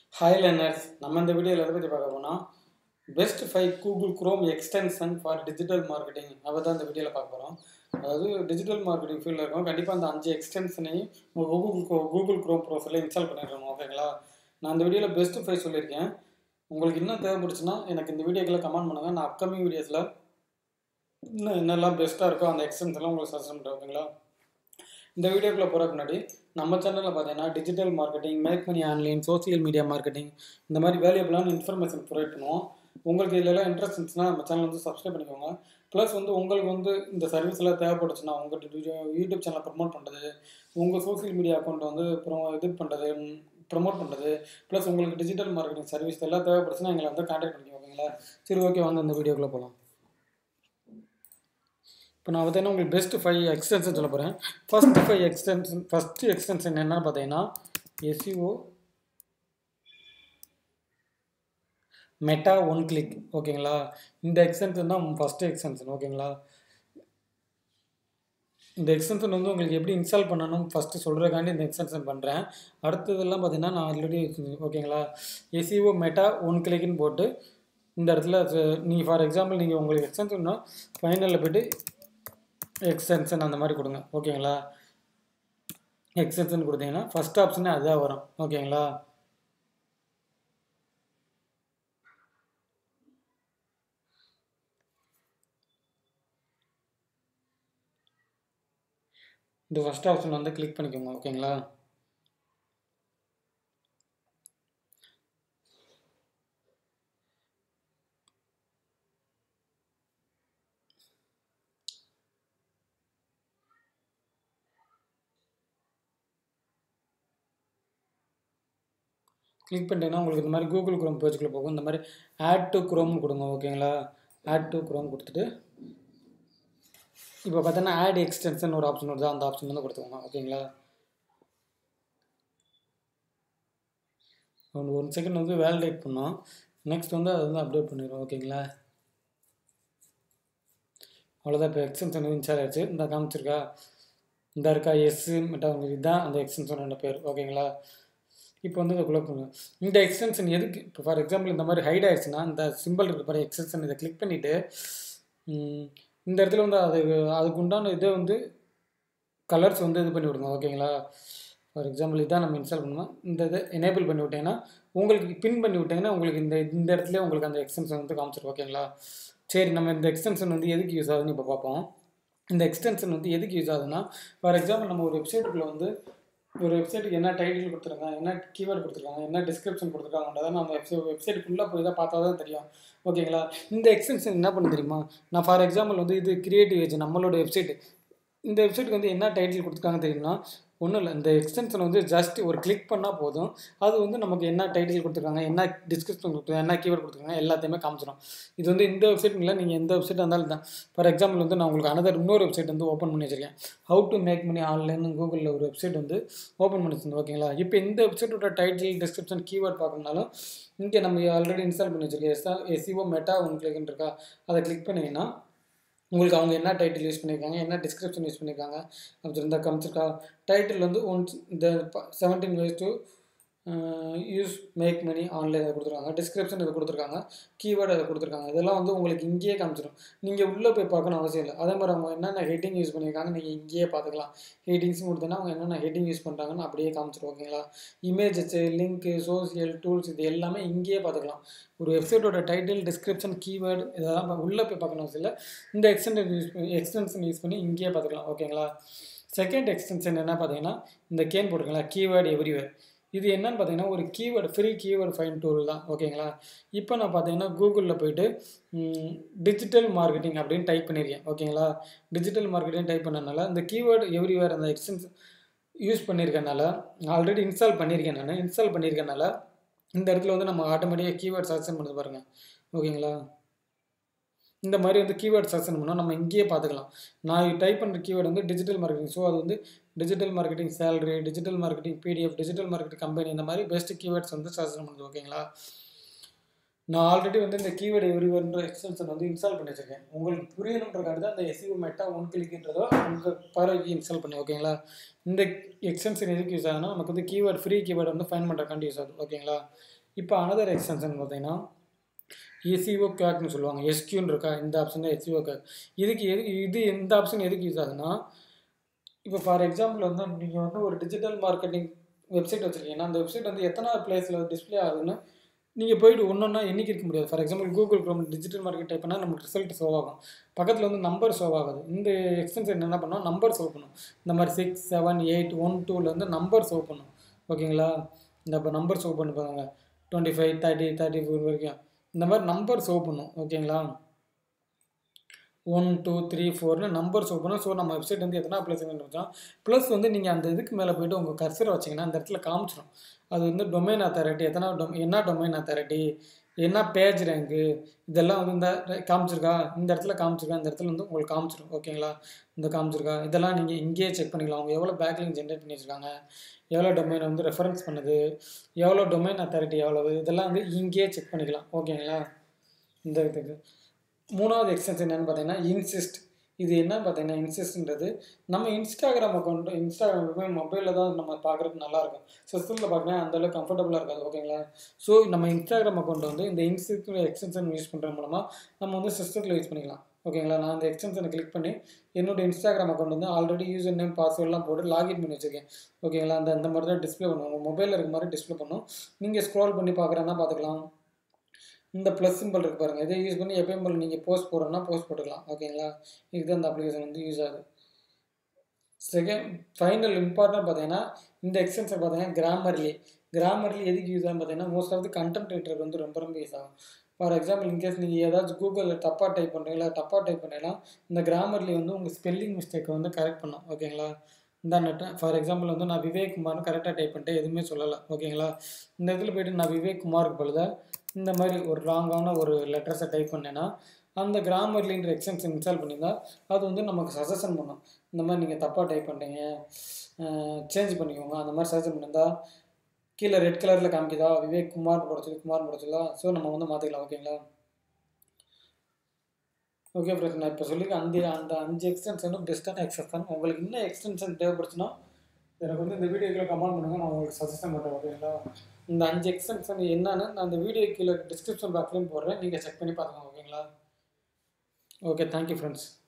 Hi learners, நம்ம இந்த வீடியோவில் எதை பற்றி பார்க்க போனால் best 5 Google Chrome extension for digital marketing அதை தான் இந்த வீடியோவில் பார்க்க போகிறோம். அதாவது டிஜிட்டல் மார்க்கெட்டிங் ஃபீல்டில் இருக்கும் கண்டிப்பாக அந்த 5 எக்ஸ்டென்ஷனையும் கூகுள் குரோம் ப்ரொஃபைலில் இன்ஸ்டால் பண்ணிடணும். ஓகேங்களா, நான் இந்த வீடியோவில் பெஸ்ட் 5 சொல்லியிருக்கேன். உங்களுக்கு இன்னும் தேவைப்படுச்சுன்னா எனக்கு இந்த வீடியோக்குள்ள கமெண்ட் பண்ணுங்கள். நான் அப்கமிங் வீடியோஸில் இன்னும் என்னெல்லாம் பெஸ்ட்டாக இருக்கோ அந்த எக்ஸ்டென்ஷன்லாம் உங்களுக்கு சஜஷன் பண்ணுறேன். ஓகேங்களா, இந்த வீடியோக்குள்ளே போகிறதுக்கு முன்னாடி நம்ம சேனலில் பார்த்தீங்கன்னா digital marketing, make money online, social media marketing இந்த மாதிரி வேல்யூபிளான இன்ஃபர்மேஷன் ப்ரொவைட் பண்ணுவோம். உங்களுக்கு இதிலெல்லாம் இன்ட்ரெஸ்ட் இருந்துச்சுன்னா நம்ம சேனல் வந்து சப்ஸ்கிரைப் பண்ணிக்கோங்க. ப்ளஸ் வந்து உங்களுக்கு வந்து இந்த சர்வீஸ் எல்லாம் தேவைப்படுச்சுன்னா உங்கள் யூடியூப் சேனலை ப்ரமோட் பண்ணுறது, உங்கள் சோசியல் மீடியா அக்கௌண்ட் வந்து ப்ரமோட் பண்ணுறது, ப்ளஸ் உங்களுக்கு டிஜிட்டல் மார்க்கெட்டிங் சர்வீஸ் எல்லாம் தேவைப்படுச்சுன்னா எங்களை வந்து கான்டாக்ட் பண்ணிக்கோங்க. ஓகேங்களா, சரி ஓகே, வாங்க இந்த வீடியோக்குள்ளே போகலாம். இப்போ நான் பார்த்தீங்கன்னா உங்களுக்கு பெஸ்ட் 5 எக்ஸ்டென்ஷன் சொல்ல போகிறேன். ஃபஸ்ட்டு எக்ஸ்டென்ஷன் என்னென்னு பார்த்தீங்கன்னா எஸ்இஓ மெட்டா ஒன் கிளிக். ஓகேங்களா, இந்த எக்ஸ்டென்ஷன் தான் ஃபஸ்ட்டு எக்ஸ்டென்ஷன். ஓகேங்களா, இந்த எக்ஸ்டென்ஷன் வந்து உங்களுக்கு எப்படி இன்ஸ்டால் பண்ணணும் ஃபஸ்ட்டு சொல்கிறதுக்காண்டி இந்த எக்ஸ்டென்ஷன் பண்ணுறேன். அடுத்ததெல்லாம் பார்த்தீங்கன்னா நான் ஆல்ரெடி ஓகேங்களா எஸ்இஓ மெட்டா ஒன் கிளிக்னு போட்டு இந்த இடத்துல நீங்கள் ஃபார் எக்ஸாம்பிள் நீங்கள் உங்களுக்கு எக்ஸ்டென்ஷன்னா ஃபைனலில் போய்ட்டு எக்ஸ்டென்ஷன் அந்த மாதிரி கொடுங்க. ஓகேங்களா, எக்ஸ்டென்ஷன் கொடுத்தீங்கன்னா ஃபஸ்ட் ஆப்ஷனே அதுதான் வரும். ஓகேங்களா, இந்த ஃபஸ்ட் ஆப்ஷன் வந்து கிளிக் பண்ணிக்கோங்க. ஓகேங்களா, கிளிக் பண்ணிட்டீங்கன்னா உங்களுக்கு இந்த மாதிரி கூகுள் குரோம் பேஜுக்குள்ளே போகும். இந்த மாதிரி ஆட் டு குரோம்னு கொடுங்க. ஓகேங்களா, ஆட் டு குரோம் கொடுத்துட்டு இப்போ பார்த்தீங்கன்னா ஆட் எக்ஸ்டென்ஷன் ஒரு ஆப்ஷன் வருது, அந்த ஆப்ஷன் வந்து கொடுத்துக்கோங்க. ஓகேங்களா, ஒன் செகண்ட் வந்து வேலிடேட் பண்ணோம். நெக்ஸ்ட் வந்து அதை வந்து அப்டேட் பண்ணிடுவோம். ஓகேங்களா, அவ்வளோதான். இப்போ எக்ஸ்டென்ஷன் வந்து இன்ஸ்டால் ஆகிடுச்சு. இந்த காமிச்சிருக்கா, இந்த இருக்கா எஸ்ஸு மெட்டா இதுதான் அந்த எக்ஸ்டென்ஷனோட பேர். ஓகேங்களா, இப்போ வந்து இதை குள்ள பண்ணுங்க. இந்த எக்ஸ்டென்ஷன் எதுக்கு இப்போ ஃபார் எக்ஸாம்பிள் இந்த மாதிரி ஹைட் ஆகிடுச்சுன்னா இந்த சிம்பிள் இருக்குது பாரு எக்ஸ்டென்ஷன், இதை கிளிக் பண்ணிவிட்டு இந்த இடத்துல வந்து அதுக்கு உண்டான இதை வந்து கலர்ஸ் வந்து இது பண்ணி விடுங்க. ஓகேங்களா, ஃபார் எக்ஸாம்பிள் இதான் நம்ம இன்ஸ்டால் பண்ணுவோம். இந்த இதை எனேபிள் பண்ணி விட்டிங்கன்னா உங்களுக்கு பின் பண்ணி விட்டிங்கன்னா உங்களுக்கு இந்த இடத்துல உங்களுக்கு அந்த எக்ஸ்டென்ஷன் வந்து காமிச்சிடும். ஓகேங்களா, சரி நம்ம இந்த எக்ஸ்டென்ஷன் வந்து எதுக்கு யூஸ் ஆகுதுன்னு இப்போ பார்ப்போம். இந்த எக்ஸ்டென்ஷன் வந்து எதுக்கு யூஸ் ஆகுதுன்னா ஃபார் எக்ஸாம்பிள் நம்ம ஒரு வெப்சைட்டுக்குள்ளே வந்து ஒரு வெப்சைட்டுக்கு என்ன டைட்டில் கொடுத்துருக்காங்க, என்ன கீவேர்டு கொடுத்துருக்காங்க, என்ன டிஸ்கிரிப்ஷன் கொடுத்துருக்காங்கன்றதை நம்ம வெப்சைட்டுக்குள்ளே போய் தான் பார்த்தா தான் தெரியும். ஓகேங்களா, இந்த எக்ஸ்டென்ஷன் என்ன பண்ண தெரியுமா, நான் ஃபார் எக்ஸாம்பிள் வந்து இது கிரியேட்டிவ் ஏஜ் நம்மளோட வெப்சைட்டு, இந்த வெப்சைட்டுக்கு வந்து என்ன டைட்டில் கொடுத்துருக்காங்க தெரியுமா, ஒன்றும் இல்லை, இந்த எக்ஸ்டென்ஷன் வந்து ஜஸ்ட் ஒரு கிளிக் பண்ணால் போதும். அது வந்து நமக்கு என்ன டைட்டில் கொடுத்துருக்காங்க, என்ன டிஸ்கிரிப்ஷன் கொடுத்துருக்காங்க, என்ன கீவேர்டு கொடுத்துருக்காங்க எல்லாத்தையுமே காமிச்சிடும். இது வந்து இந்த வெப்சைட் இல்லை, நீங்கள் எந்த வெப்சைட்டாக இருந்தாலும் தான். ஃபார் எக்ஸாம்பிள் வந்து நான் உங்களுக்கு இன்னொரு வெப்சைட் வந்து ஓப்பன் பண்ணி வச்சிருக்கேன். How to make money online கூகுளில் ஒரு வெப்சைட் வந்து ஓப்பன் பண்ணி வச்சிருந்தேன். ஓகேங்களா, இப்போ இந்த வெப்சைட்டோட டைட்டில் டிஸ்கிரிப்ஷன் கீவேர்ட் பார்க்கணுனாலும் இங்கே நம்ம ஆல்ரெடி இன்ஸ்டால் பண்ணி வச்சிருக்கேன் எஸ்இஓ மெட்டா ஒன் கிளிக்னு இருக்கா, அதை கிளிக் பண்ணிங்கன்னா உங்களுக்கு அவங்க என்ன டைட்டில் யூஸ் பண்ணியிருக்காங்க, என்ன டிஸ்கிரிப்ஷன் யூஸ் பண்ணியிருக்காங்க அப்படி இருந்தால் காமிச்சிருக்கா. டைட்டில் வந்து இந்த 17 ways to use make money online அதை கொடுத்துருக்காங்க, டிஸ்கிரிப்ஷன் இதை கொடுத்துருக்காங்க, கீவேர்டு அதை கொடுத்துருக்காங்க. இதெல்லாம் வந்து உங்களுக்கு இங்கேயே காமிச்சிடும், நீங்கள் உள்ளே போய் பார்க்கணும் அவசியம் இல்லை. அதே மாதிரி அவங்க என்னென்ன ஹெட்டிங் யூஸ் பண்ணியிருக்காங்க நீங்கள் இங்கேயே பார்த்துக்கலாம். ஹெட்டிங்ஸ் கொடுத்தீங்கன்னா அவங்க என்னென்ன ஹெட்டிங் யூஸ் பண்ணுறாங்கன்னு அப்படியே காமிச்சிடும். ஓகேங்களா, இமேஜஸ், லிங்க்கு, சோசியல் டூல்ஸ் இது எல்லாமே இங்கேயே பார்த்துக்கலாம். ஒரு வெப்சைட்டோட டைட்டில், டிஸ்கிரிப்ஷன், கீவேர்டு இதெல்லாம் உள்ளே போய் பார்க்கணும் அவசியம் இல்லை. இந்த எக்ஸ்டென்ஷன் யூஸ் பண்ணி இங்கேயே பார்த்துக்கலாம். ஓகேங்களா, செகண்ட் எக்ஸ்டென்ஷன் என்ன பார்த்தீங்கன்னா இந்த கேன் போட்டுருங்களா, கீவேர்டு எவ்ரிவேர். இது என்னன்னு பார்த்தீங்கன்னா ஒரு ஃப்ரீ கீவேர்டு ஃபைண்ட் டூல் தான். ஓகேங்களா, இப்போ நான் பார்த்தீங்கன்னா கூகுளில் போய்ட்டு டிஜிட்டல் மார்க்கெட்டிங் அப்படின்னு டைப் பண்ணியிருக்கேன். ஓகேங்களா, டிஜிட்டல் மார்க்கெட்டிங் டைப் பண்ணனால இந்த கீவேர்டு எவ்ரிவேர் அந்த எக்ஸ்டென்ஷன் யூஸ் பண்ணியிருக்கனால ஆல்ரெடி இன்ஸ்டால் பண்ணியிருக்கனால இந்த இடத்துல வந்து நம்ம ஆட்டோமேட்டிக்காக கீவேர்ட் சஜஷன் பண்ணுறது பாருங்கள். ஓகேங்களா, இந்த மாதிரி வந்து கீவேர்ட் சஜஷன் பண்ணால் நம்ம இங்கேயே பார்த்துக்கலாம். நான் டைப் பண்ணுற கீவேர்டு வந்து டிஜிட்டல் மார்க்கெட்டிங், ஸோ அது வந்து digital marketing salary, digital marketing PDF, digital marketing company இந்த மாதிரி பெஸ்ட் கீவேர்ட்ஸ் வந்து சஜஷன் பண்ணுது. ஓகேங்களா, நான் ஆல்ரெடி வந்து இந்த கீவேர்டு எவ்ரிவேர்ன்ற எக்ஸ்டென்ஷன் வந்து இன்ஸ்டால் பண்ணி வச்சிருக்கேன். உங்களுக்கு புரியணுன்றக்காக தான் இந்த எஸ்இஓ மெட்டா ஒன் கிளிக்ன்றதோ உங்கள் பார்வைக்கு இன்ஸ்டால் பண்ணி. ஓகேங்களா, இந்த எக்ஸ்டென்ஷன் எதுக்கு யூஸ் ஆகுதுன்னா நமக்கு வந்து ஃப்ரீ கீவேர்டு வந்து ஃபைண்ட் பண்ணுறக்காண்டி யூஸ் ஆகுது. ஓகேங்களா, இப்போ அனதர் எக்ஸ்டென்ஷன் பார்த்தீங்கன்னா எஸ்இஓ கேக்னு சொல்லுவாங்க. எஸ்கியூன்னு இருக்கா, இந்த ஆப்ஷன் தான் எஸ்இஓ கேக். இதுக்கு இது இந்த ஆப்ஷன் எதுக்கு யூஸ் ஆகுதுன்னா, இப்போ ஃபார் எக்ஸாம்பிள் வந்து நீங்கள் வந்து ஒரு டிஜிட்டல் மார்க்கெட்டிங் வெப்சைட் வச்சுருக்கீங்கன்னா, அந்த வெப்சைட் வந்து எத்தனை பிளேஸில் டிஸ்பிளே ஆகுதுன்னு நீங்கள் போய்ட்டு ஒன்றா எண்ணிக்க இருக்க முடியாது. For example Google Chrome digital market type பண்ணால் நமக்கு ரிசல்ட் ஷோ ஆகும். பக்கத்தில் வந்து நம்பர் ஷோ ஆகாது. இந்த எக்ஸ்டென்ஷன் என்ன பண்ணோம், நம்பர் ஷோ பண்ணும். இந்த மாதிரி 6, 7, 8, 1, 2லேருந்து நம்பர் ஷோ பண்ணும். ஓகேங்களா? இந்த இப்போ நம்பர் ஷோ பண்ணி பாருங்க, 25, 30, 34 வரைக்கும் இந்த மாதிரி நம்பர் ஷோ பண்ணும். ஓகேங்களா? 1, 2, 3, 4ன்னு நம்பர் ஷோ பண்ணும். ஸோ நம்ம வெப்சைட் வந்து எத்தனை பிளேஸ் வச்சோம். ப்ளஸ் வந்து நீங்கள் அந்த இதுக்கு மேலே போய்ட்டு உங்கள் கர்சரை வச்சிங்கன்னா அந்த இடத்துல காமிச்சிடும். அது வந்து டொமைன் அத்தாரிட்டி, என்ன டொமைன் அத்தாரிட்டி, என்ன பேஜ் ரேங்கு, இதெல்லாம் வந்து இந்த காமிச்சிருக்கா, இந்த இடத்துல காமிச்சிருக்கா, இந்த இடத்துல வந்து உங்களுக்கு காமிச்சிடும். ஓகேங்களா? இந்த காமிச்சிருக்கா, இதெல்லாம் நீங்கள் இங்கேயே செக் பண்ணிக்கலாம். அவங்க எவ்வளோ பேக்லிங்க் ஜென்ரேட் பண்ணி வச்சுருக்காங்க, எவ்வளோ டொமைன் வந்து ரெஃபரன்ஸ் பண்ணுது, எவ்வளோ டொமைன் அத்தாரிட்டி எவ்வளவு, இதெல்லாம் வந்து இங்கேயே செக் பண்ணிக்கலாம். ஓகேங்களா? இந்த இதுக்கு மூணாவது எக்ஸ்டென்ஷன் என்னென்னு பார்த்தீங்கன்னா இன்சிஸ்ட். இது என்ன பார்த்தீங்கன்னா இன்சிஸ்ட்ன்றது நம்ம இன்ஸ்டாகிராம் அக்கௌண்ட், இன்ஸ்டாகிராம் மொபைலில் தான் நம்ம பார்க்குறதுக்கு நல்லாயிருக்கும். சிஸ்டத்தில் பார்க்குறேன் அந்தளவுக்கு கம்ஃபர்டபுளாக இருக்காது. ஓகேங்களா? ஸோ நம்ம இன்ஸ்டாகிராம் அக்கௌண்ட் வந்து இந்த இன்சிஸ்ட் எக்ஸ்டென்ஷன் யூஸ் பண்ணுற மூலமாக நம்ம வந்து சிஸ்டத்தில் யூஸ் பண்ணிக்கலாம். ஓகேங்களா? நான் அந்த எக்ஸ்டென்ஷனை கிளிக் பண்ணி என்னோடய இன்ஸ்டாகிராம் அக்கௌண்ட் வந்து ஆல்ரெடி யூசர் நேம் பாஸ்வேர்டெலாம் போட்டு லாகின் பண்ணி வச்சுருக்கேன். ஓகேங்களா? அந்த மாதிரி தான் டிஸ்பிளே பண்ணுவோம். உங்கள் மொபைலில் இருக்க மாதிரி டிஸ்பிளே பண்ணும். நீங்கள் ஸ்க்ரோல் பண்ணி பார்க்குறேன்னா பார்த்துக்கலாம். இந்த ப்ளஸ் சிம்பிள் இருக்குது பாருங்கள், இதை யூஸ் பண்ணி எப்பயும் போல் நீங்கள் போஸ்ட் போடுறோன்னா போஸ்ட் போட்டுக்கலாம். ஓகேங்களா? இதுதான் இந்த அப்ளிகேஷன் வந்து யூஸ் ஆகுது. செகண்ட் ஃபைனல் இம்பார்ட்டன்ட் பார்த்தீங்கன்னா இந்த எக்ஸ்டென்ஷன் பார்த்தீங்கன்னா கிராமர்லி எதுக்கு யூஸ் ஆகும் பார்த்தீங்கன்னா மோஸ்ட் ஆஃப் தி கண்டென்ட் ரைட்டருக்கு வந்து ரொம்ப யூஸ் ஆகும். ஃபார் எக்ஸாம்பிள் இன்கேஸ் நீங்கள் ஏதாச்சும் கூகுளில் தப்பாக டைப் பண்ணீங்கன்னா இந்த கிராமர்லி வந்து உங்கள் ஸ்பெல்லிங் மிஸ்டேக்கை வந்து கரெக்ட் பண்ணும். ஓகேங்களா? இந்த நெட்டை ஃபார் எக்ஸாம்பிள் வந்து நான் விவேக் குமார்னு கரெக்டாக டைப் பண்ணிட்டு எதுவுமே சொல்லலை. ஓகேங்களா? இந்த இடத்துல போய்ட்டு நான் விவேக் குமாருக்கு பொழுது இந்த மாதிரி ஒரு ராங்கான ஒரு லெட்டர்ஸை டைப் பண்ணேன்னா அந்த கிராமர்லின்ற எக்ஸ்டென்ஷன் இன்ஸ்டால் பண்ணியிருந்தால் அது வந்து நமக்கு சஜஷன் பண்ணும். இந்த மாதிரி நீங்கள் தப்பாக டைப் பண்ணுறீங்க, சேஞ்ச் பண்ணிக்கோங்க, அந்த மாதிரி சஜஷன் பண்ணியிருந்தால் கீழே ரெட் கலரில் காமிக்குதா விவேக் குமார் முடிச்சதா, ஸோ நம்ம வந்து மாற்றிக்கலாம். ஓகேங்களா? ஓகே ஃப்ரெண்ட்ஸ், நான் இப்போ சொல்லியிருக்கேன் அந்த 5 எக்ஸ்டென்ஷனும் பெஸ்ட்டான எக்ஸ்டென்ஷன். உங்களுக்கு இன்னும் எக்ஸ்டென்ஷன் தேவைப்படுச்சுன்னா எனக்கு வந்து இந்த வீடியோக்குள்ளே கமெண்ட் பண்ணுங்கள், நான் உங்களுக்கு சஜஷன் பண்ணுறேன். ஓகேங்களா? இந்த 5 எக்ஸ்டென்ஷன் என்னன்னு நான் அந்த வீடியோ கீழே டிஸ்கிரிப்ஷன் பாக்ஸ்லையும் போடுறேன், நீங்கள் செக் பண்ணி பார்த்துக்கோங்க. ஓகேங்களா? Okay, thank you friends.